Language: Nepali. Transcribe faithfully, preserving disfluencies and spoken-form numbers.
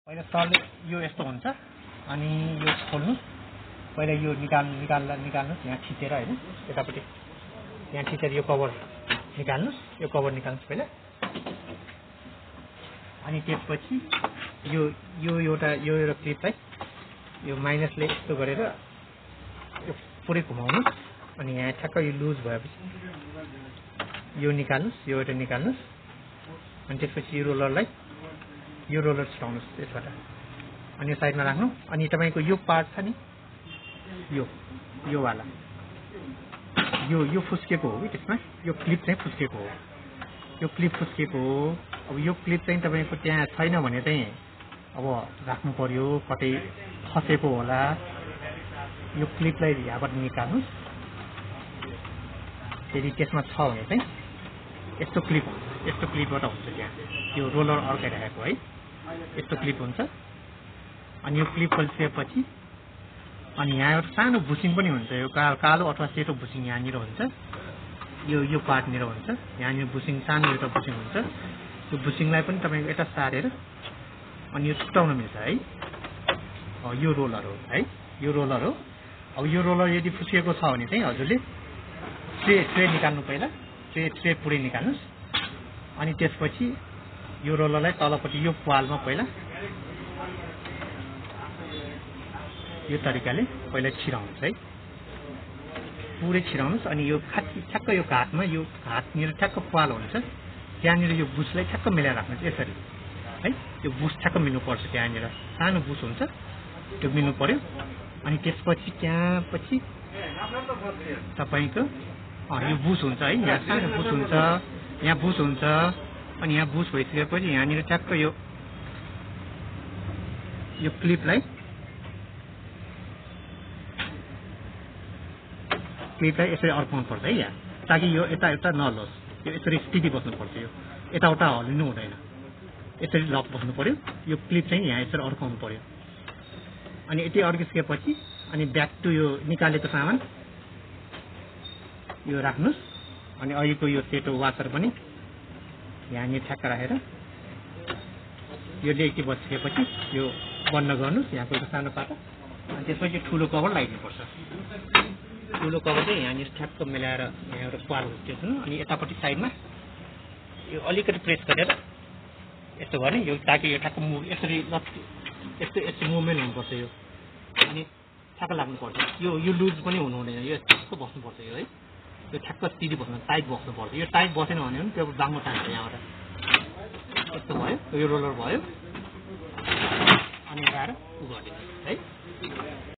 पहिला सरले यो यस्तो हुन्छ अनि यो खोल्नु पहिला यो निकाल निकाल्दा निकाल्नुस् यहाँ खिचेर हैन यतापट्टि यहाँ खिचेर यो कभर निकाल्नुस् यो कभर निकाल्नुस् पहिला अनि त्यसपछि यो यो एउटा यो एउटा क्लिपलाई यो माइनसले यस्तो गरेर यो पुरै घुमाउनु अनि यहाँ ठ्याक्क यो लुज भएपछि यो निकाल्नुस् यो एउटा निकाल्नुस् अनि त्यसपछि यो रोलरलाई यो रोलर छुटाउनुस् त्यसबाट अनि यो साइडमा राख्नु अनि तपाईको यो पार्ट छ नि यो यो वाला यो यो फुस्केको हो कि त्यसमा यो क्लिप चाहिँ फुस्केको हो यो क्लिप फुस्केको हो अब यो क्लिप चाहिँ तपाईको त्यहाँ छैन भने चाहिँ अब राख्नु पर्यो कतै खसेको होला यो क्लिपलाई यहाँबाट निकाल्नुस् यदि त्यसमा छ भने चाहिँ यस्तो क्लिप हुन्छ यस्तो क्लिपबाट हुन्छ त्यहाँ यो रोलर अड्काइराखेको है यस्तो क्लिप हुन्छ अनि यो क्लिप खोलिसकेपछि अनि यहाँ एउटा सानो बुसिङ पनि हुन्छ यो कालो अथवा सेतो बुसिङ यहाँनिर हुन्छ यो यो पार्टनिर हुन्छ यहाँनिर बुसिङ सानो एउटा बुसिङ हुन्छ त्यो बुसिङलाई पनि तपाईँको यता सारेर अनि यो छुटाउन मिल्छ है यो रोलर हो है यो रोलर हो अब यो रोलर यदि फुस्किएको छ भने चाहिँ हजुरले ट्रे ट्रे निकाल्नु पहिला ट्रे ट्रे पुरै निकाल्नुस् अनि त्यसपछि यो रोलरलाई तलपट्टि यो पालमा पहिला यो तरिकाले पहिला छिराउनुस् है पुरै छिराउनुस् अनि यो खाटी ठ्याक्क यो घाटमा यो घाटनिर ठ्याक्क पाल हुन्छ त्यहाँनिर यो बुसलाई ठ्याक्क मिलाएर राख्नुहोस् यसरी है यो बुस ठ्याक्क मिल्नुपर्छ त्यहाँनिर सानो बुस हुन्छ त्यो मिल्नु पर्यो अनि त्यसपछि त्यहाँ पछि तपाईँको यो बुस हुन्छ है यहाँ सानो बुस हुन्छ यहाँ बुस हुन्छ अनि यहाँ बुस भइसकेपछि यहाँनिर ठ्याक्क यो यो क्लिपलाई क्लिपलाई यसरी अड्काउनु पर्छ है यहाँ ताकि यो यता यता नलोस् यो यसरी स्थिति बस्नुपर्छ यो यताउता हल्लिनु हुँदैन यसरी लक बस्नु पर्यो यो क्लिप चाहिँ यहाँ यसरी अड्काउनु पर्यो अनि यति अड्किसकेपछि अनि ब्याक टु यो निकालेको सामान यो राख्नुहोस् अनि अहिलेको यो सेतो वासर पनि यहाँनिर ठ्याक्क राखेर यो लेखी बसिसकेपछि यो बन्द गर्नुहोस् यहाँको एउटा सानो पाटा अनि त्यसपछि ठुलो कभर लगाइदिनुपर्छ ठुलो कभर चाहिँ यहाँनिर ठ्याक्क मिलाएर यहाँ एउटा पाल हुर्किनु अनि यतापट्टि साइडमा यो अलिकति प्रेस गरेर यस्तो गर्ने यो ताकि यो ठ्याक्क मुभ यसरी यस्तो यस्तो मुभमेन्ट हुनुपर्छ यो अनि ठ्याक्क लाग्नुपर्छ यो यो लुज पनि हुनु हुँदैन यो ठ्याक्क बस्नुपर्छ यो है यो ठ्याक्क स्थिति बस्नु टाइट बस्नुपर्छ यो टाइट बसेन भने पनि त्यो बाङ्गो टान्छ यहाँबाट यस्तो भयो यो रोलर भयो अनि गएर उ गरिदिनु है